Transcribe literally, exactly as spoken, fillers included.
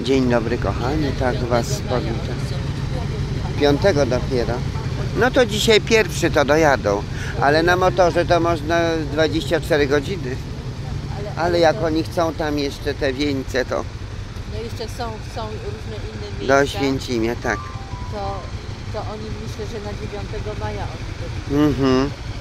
Dzień dobry kochani, tak was powitam. Piątego dopiero. No to dzisiaj pierwszy to dojadą, ale na motorze to można dwadzieścia cztery godziny. Ale jak oni chcą tam jeszcze te wieńce, to no jeszcze są, są różne inne miejsca. do Święcimia, tak. To, to oni myślę, że na dziewiątego maja oni to Mhm.